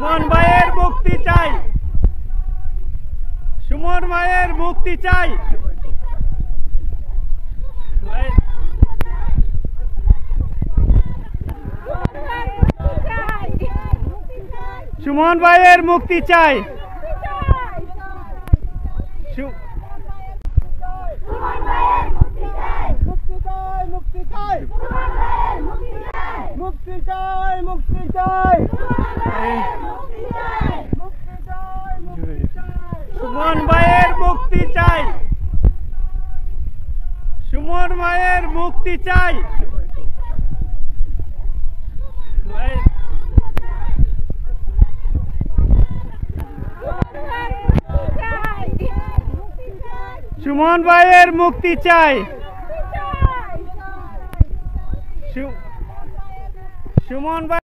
সুমন ভাইয়ের মুক্তি চাই। সুমন ভাইয়ের মুক্তি চাই। সুমন ভাইয়ের মুক্তি চাই। সুমন ভাইয়ের মুক্তি চাই। সুমন ভাইয়ের মুক্তি চাই। সুমন ভাইয়ের মুক্তি চাই। সুমন ভাই